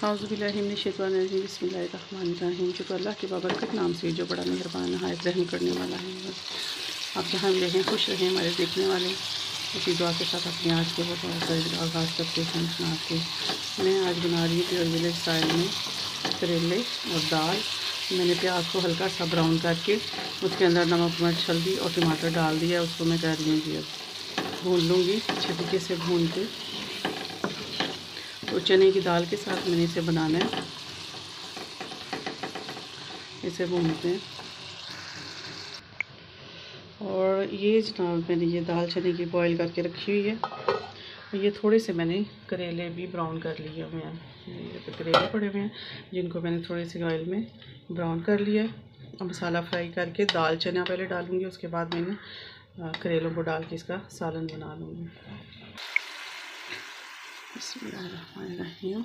औज़ुबिल्लाहिमिनश्शैतानिर्रजीम बिस्मिल्लाहिर्रहमानिर्रहीम। शुक्र अल्लाह के बाबरकत नाम से जो बड़ा मेहरबान नहायत रहम करने वाला है। आप जहाँ भी रहें खुश रहें हमारे देखने वाले। इसी दुआ के साथ अपने आज के बहुत का आगाज़ करते हैं सुना के। मैं आज बना रही हूँ प्योर विलेज स्टाइल में करेले और दाल। मैंने प्याज को हल्का सा ब्राउन करके उसके अंदर नमक मिर्च हल्दी और टमाटर डाल दिया। उसको मैं कर लूँगी, अब भून लूँगी अच्छे तरीके से भून के। तो चने की दाल के साथ मैंने इसे बनाना है। इसे भूनते हैं। और ये जनाब मैंने ये दाल चने की बॉईल करके रखी हुई है। ये थोड़े से मैंने करेले भी ब्राउन कर लिए हुए हैं। ये करेले पड़े हुए हैं जिनको मैंने थोड़े से ऑयल में ब्राउन कर लिया है। अब मसाला फ्राई करके दाल चना पहले डालूँगी, उसके बाद मैंने करेलों को डाल के इसका सालन बना लूँगी। बिस्मिल्लाहिर्रहमानिर्रहीम।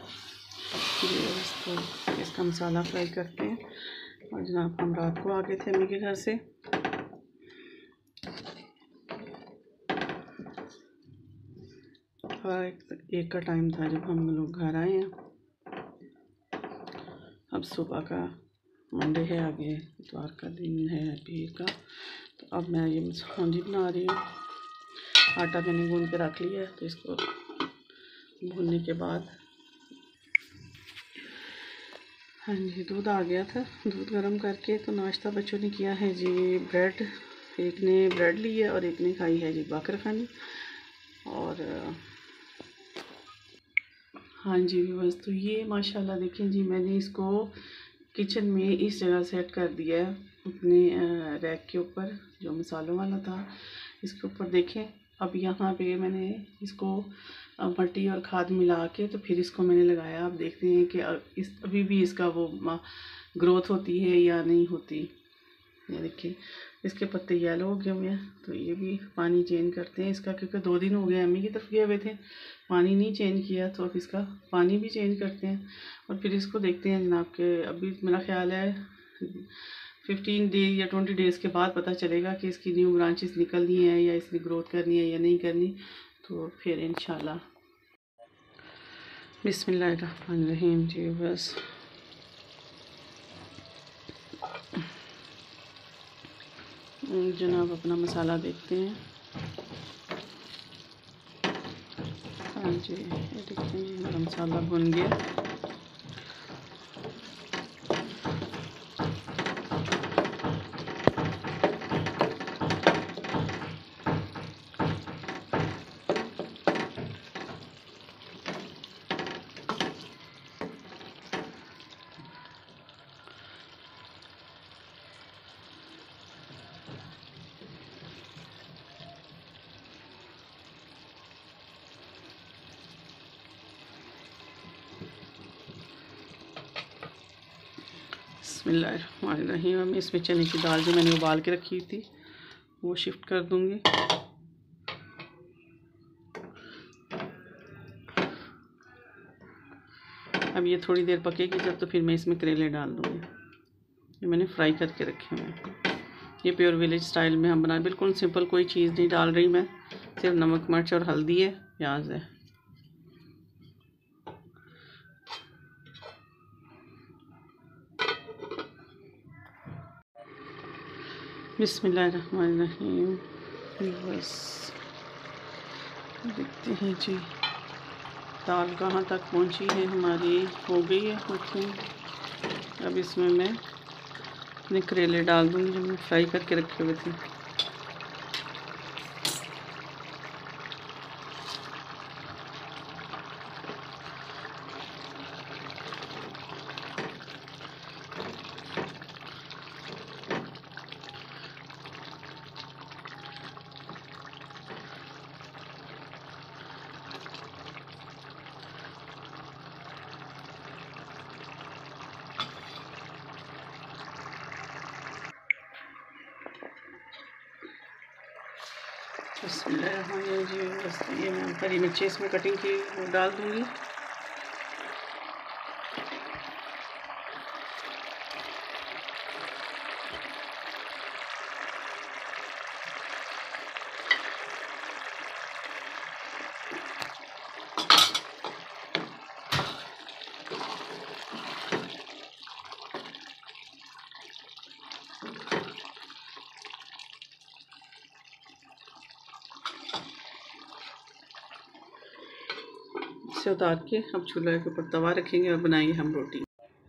तो इसका मसाला फ्राई करते हैं। और जनाब हम रात को आ गए थे अम्मी के घर से। और एक का टाइम था जब हम लोग घर आए हैं। अब सुबह का मंडे है, आगे इतवार का दिन है पीर का। तो अब मैं ये हांडी बना रही हूँ। आटा मैंने गूंद के रख लिया है। तो इसको भूनने के बाद हाँ जी दूध आ गया था। दूध गर्म करके तो नाश्ता बच्चों ने किया है जी ब्रेड। एक ने ब्रेड ली है और एक ने खाई है जी बाकर खानी। और हाँ जी बस तो ये माशाल्लाह देखें जी, मैंने इसको किचन में इस जगह सेट कर दिया है अपने रैक के ऊपर जो मसालों वाला था। इसके ऊपर देखें। अब यहाँ पे मैंने इसको मट्टी और खाद मिला के तो फिर इसको मैंने लगाया। आप देखते हैं कि अभी भी इसका वो ग्रोथ होती है या नहीं होती। ये देखिए इसके पत्ते येलो हो गए हुए हैं। तो ये भी पानी चेंज करते हैं इसका, क्योंकि 2 दिन हो गए अम्मी की तरफ गए हुए थे, पानी नहीं चेंज किया। तो अब इसका पानी भी चेंज करते हैं और फिर इसको देखते हैं जनाब के। अभी मेरा ख्याल है 15 डेज या 20 डेज़ के बाद पता चलेगा कि इसकी न्यू ब्रांचेस निकलनी है या इसने ग्रोथ करनी है या नहीं करनी। तो फिर इंशाल्लाह। बिस्मिल्लाहिर्रहमानिर्रहीम जी बस जनाब अपना मसाला देखते हैं। हाँ जी ये देखते हैं मेरा मसाला भुन गया। बिस्मिल्लाहिर्रहमानिर्रहीम। मैं इसमें चने की दाल जो मैंने उबाल के रखी थी वो शिफ्ट कर दूंगी। अब ये थोड़ी देर पकेगी जब, तो फिर मैं इसमें करेले डाल दूंगी। ये मैंने फ्राई करके रखे हैं। ये प्योर विलेज स्टाइल में हम बनाए, बिल्कुल सिंपल, कोई चीज़ नहीं डाल रही मैं, सिर्फ नमक मिर्च और हल्दी है, प्याज है। बिस्मिल्लाहिर्रहमानिर्रहीम। बस देखते हैं जी दाल कहाँ तक पहुँची है हमारी। हो गई है कुकिंग। अब इसमें मैं अपने करेले डाल दूँगी जो मैंने फ्राई करके रखे हुए थे। जी बस ये मैं हरी मिर्ची इसमें कटिंग की डाल दूँगी। से उतार के अब चूल्हे के ऊपर तवा रखेंगे और बनाएंगे हम रोटी।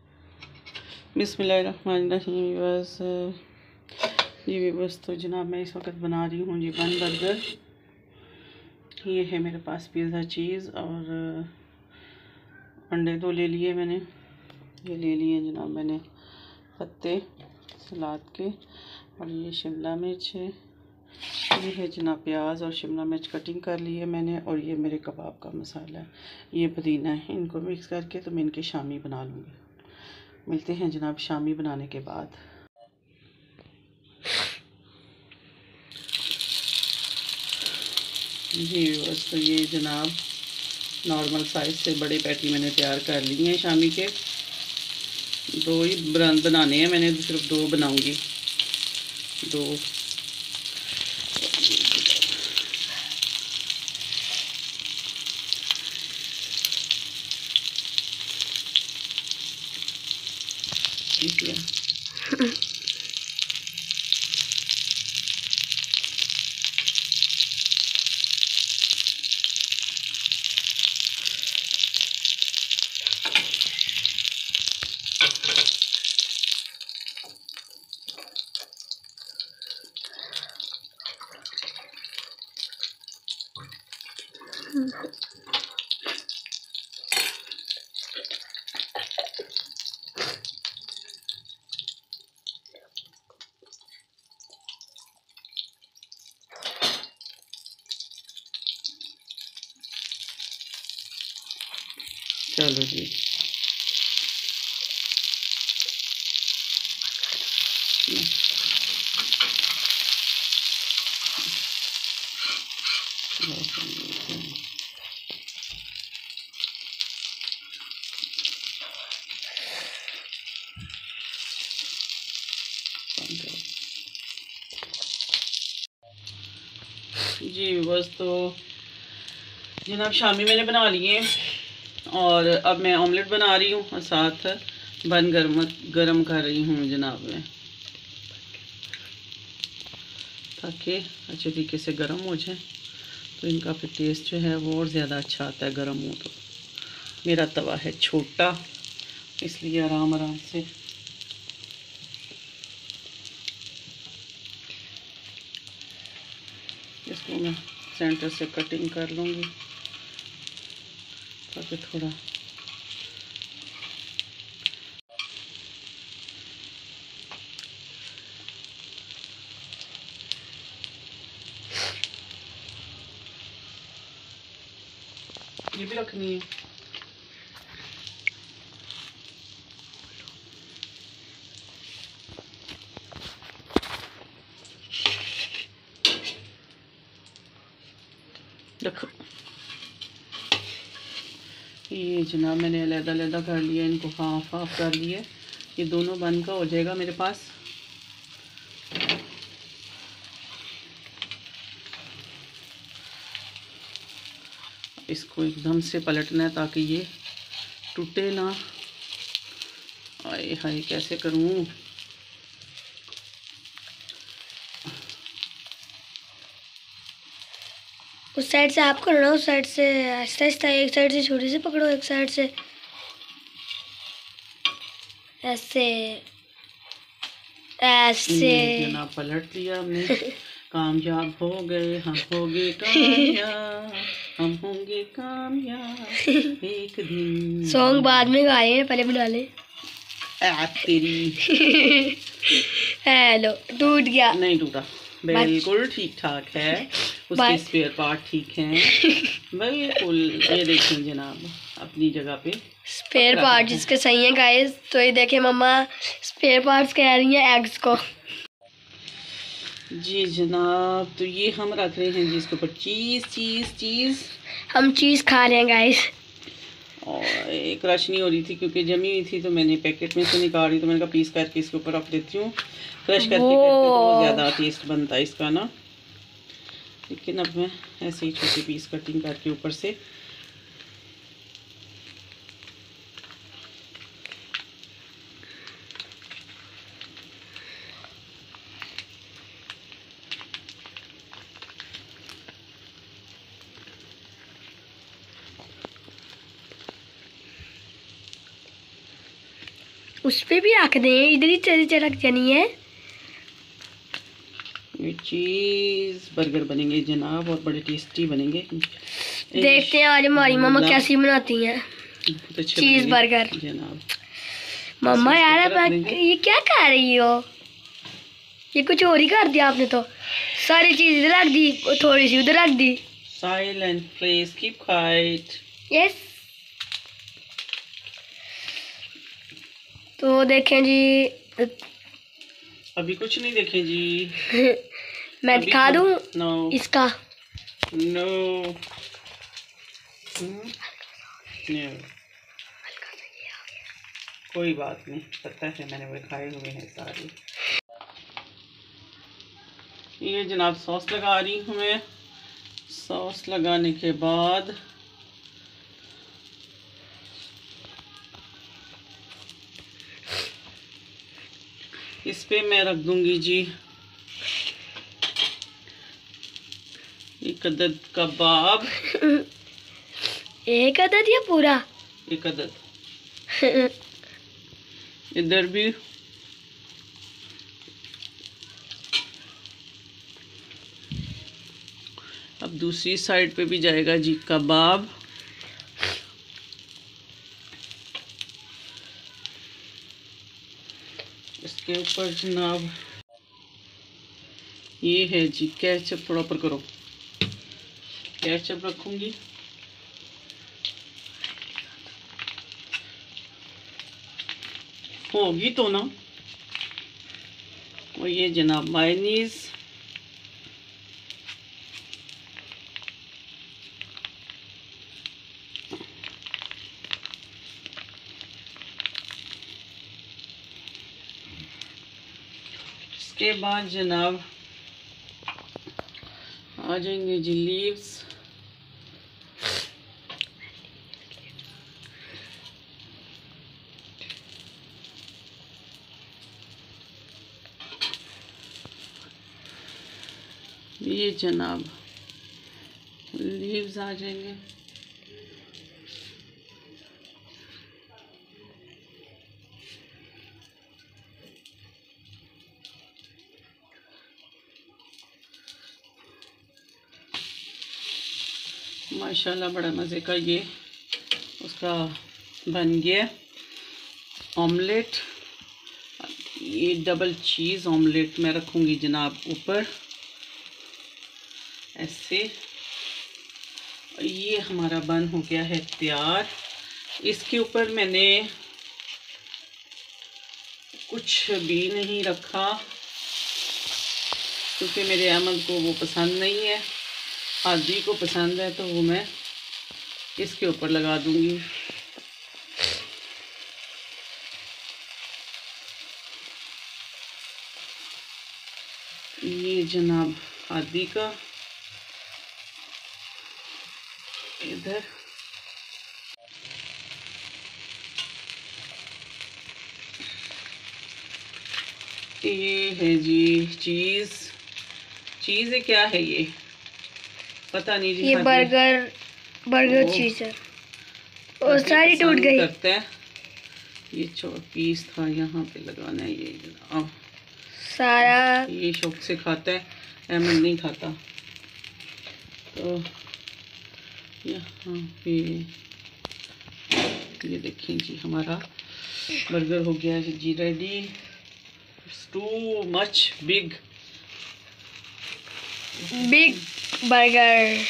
बिस्मिल्लाहिर्रहमानिर्रहीम। बस जी बस तो जनाब मैं इस वक्त बना रही हूँ जी बन बर्गर। ये है मेरे पास पिज़्ज़ा चीज़ और अंडे 2 ले लिए मैंने। ये ले लिए जनाब मैंने पत्ते सलाद के, और ये शिमला मिर्च है, ये है जनाब प्याज और शिमला मिर्च कटिंग कर ली है मैंने, और ये मेरे कबाब का मसाला है, ये पुदीना है। इनको मिक्स करके तो मैं इनकी शामी बना लूँगी। मिलते हैं जनाब शामी बनाने के बाद। जी बस तो ये जनाब नॉर्मल साइज़ से बड़े पैटी मैंने तैयार कर लिए हैं शामी के। 2 ही बनाने हैं मैंने, सिर्फ 2 बनाऊंगी। 2 चलो जी। जी बस तो जनाब शामी मैंने बना लिए और अब मैं ऑमलेट बना रही हूँ और साथ बन गरम कर रही हूँ जनाब मैं, ताकि अच्छे तरीके से गरम हो जाए तो इनका फिर टेस्ट जो है वो और ज़्यादा अच्छा आता है गरम हो तो। मेरा तवा है छोटा इसलिए आराम आराम से इसको मैं सेंटर से कटिंग कर लूँगी ताकि थोड़ा ये भी रखनी है। देखो ये जनाब मैंने अलग-अलग कर लिया, इनको हाफ हाफ कर लिया। ये दोनों बन का हो जाएगा मेरे पास। इसको एकदम से पलटना है ताकि ये टूटे ना। आए हाय कैसे करूं? उस साइड से आप करो ना, उस साइड से आहिस्ता आहिस्ता, एक साइड से छोटी से पकड़ो, एक साइड से ऐसे ऐसे। जनाब पलट लिया हमने, कामयाब हो गए, हम होंगे कामयाब, हम होंगे कामयाब एक दिन। सॉन्ग बाद में गाए हैं, पहले बना ले। तेरी हेलो टूट गया? नहीं टूटा, बिल्कुल ठीक ठाक है, उसके स्पेयर पार्ट ठीक हैं बिल्कुल। ये देखें जनाब अपनी जगह पे स्पेयर पार्ट जिसके सही है गाइस। तो ये देखें मम्मा स्पेयर पार्ट्स कह रही हैं एग्स को। जी जनाब तो ये हम रख रहे हैं जिसके ऊपर चीज़ हम चीज़ खा रहे हैं गाइस। और एक क्रश नहीं हो रही थी क्योंकि जमी हुई थी तो मैंने पैकेट में से निकाल रही, तो मैंने कहा पीस करके इसके ऊपर रख देती हूँ। क्रश करके बहुत ज़्यादा टेस्ट बनता है इसका ना, लेकिन अब मैं ऐसे ही छोटे पीस कटिंग करके ऊपर से उस पे भी रख दें, इधर ही चली रख जानी है। ये चीज़ बर्गर बनेंगे जनाब और बड़े टेस्टी बनेंगे। देखते हैं आज हमारी मम्मा कैसी बनाती हैं चीज़ बर्गर जनाब। मम्मा यार ये क्या कर रही हो, ये कुछ और ही कर दिया आपने तो। सारी चीज इधर रख दी, थोड़ी सी उधर रख दी। Silent please, keep quiet. Yes. तो देखें जी, अभी कुछ नहीं देखें जी। मैं दिखा दूं नो इसका। नो कोई बात नहीं, पता है मैंने वो खाए हुए हैं सारे। ये जनाब सॉस लगा रही हूँ मैं। सॉस लगाने के बाद इस पे मैं रख दूंगी जी एक अदद कबाब। एक अदद या पूरा? एक अदद। इधर भी अब दूसरी साइड पे भी जाएगा जी कबाब। इसके ऊपर जनाब ये है जी केचप। थोड़ा ऊपर करो, केचप रखूंगी। होगी तो ना। और ये जनाब मायोनीज। इसके बाद जनाब आ जाएंगे जी लीव्स। ये जनाब लीव्स आ जाएंगे। माशाल्लाह बड़ा मज़े का ये उसका बन गया ऑमलेट। ये डबल चीज़ ऑमलेट मैं रखूँगी जनाब ऊपर ऐसे। ये हमारा बन हो गया है तैयार। इसके ऊपर मैंने कुछ भी नहीं रखा क्योंकि मेरे अहमद को वो पसंद नहीं है। आदि को पसंद है तो वो मैं इसके ऊपर लगा दूंगी। ये जनाब आदि का इधर। ये है जी चीज़। चीज़ है, क्या है ये पता नहीं जी। ये बर्गर चीज़ है और सारी टूट गई। करते हैं ये पीस था यहाँ पे लगाना है। ये जनाब सारा ये शौक से खाता है, अहमद नहीं खाता। तो यहाँ पे ये देखें जी हमारा बर्गर हो गया है जी ready. It's too much big burger.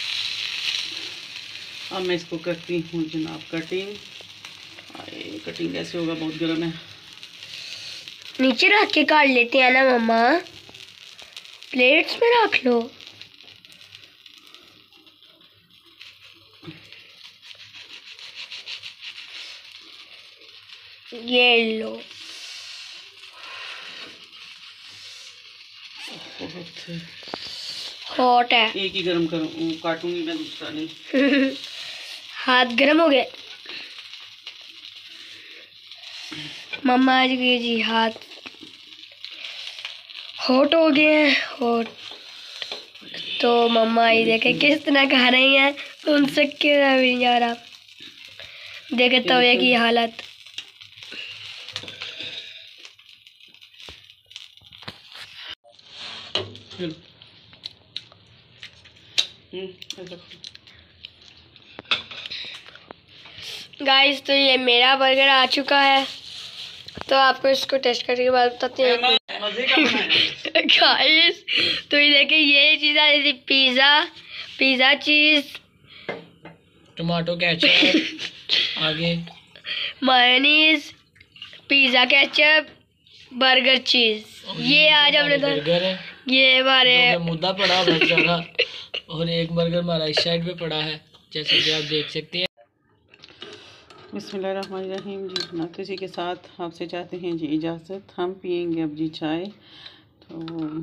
अब मैं इसको करती हूँ जनाब कटिंग। कटिंग कैसे होगा, बहुत गर्म है। नीचे रख के काट लेते हैं ना मम्मा, प्लेट्स में रख लो। ये लो। बहुत हॉट है। एक ही गरम करूँ, काटूंगी मैं, दूसरा नहीं। हाथ गरम हो गए मम्मा आज गए जी, हाथ हॉट हो गए हैं। हॉट तो मम्मा ये देखे किस तरह खा रही हैं, उनसे क्यों भी नहीं जा रहा। देखे तवे की हालत। गाइस तो ये मेरा बर्गर आ चुका है, तो आपको इसको टेस्ट करने के बाद बताते हैं। गाइस तो ये देखिए, ये चीज़ आ रही थी, पिज़्ज़ा चीज़, टमाटो केचप, आगे mayonnaise, pizza ketchup, burger cheese. ये आज हमने बर्गर है, ये हमारे मुद्दा पड़ा है बहुत ज़्यादा, और एक बर्गर हमारा इस साइड पे पड़ा है, जैसे कि आप देख सकते हैं। बिस्मिल्लाहिर्रहमानिर्रहीम जी। नातिजी के साथ आपसे चाहते हैं जी इजाज़त। हम पियेंगे अब जी चाय। तो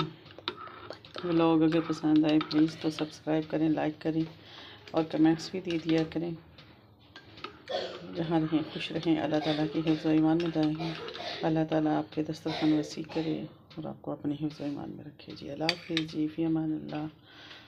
व्लॉग अगर पसंद आए प्लीज़ तो सब्सक्राइब करें, लाइक करें और कमेंट्स भी दे दिया करें। जहाँ रहें खुश रहें, अल्लाह ताला की हिफ्ज़ व ईमान में रहें। अल्लाह ताला आपके दस्तरखान वसी करे और आपको अपने हिफ्ज़ व ईमान में रखे जी। अल्लाह हाफ़िज़ जी, फ़ी अमान अल्लाह।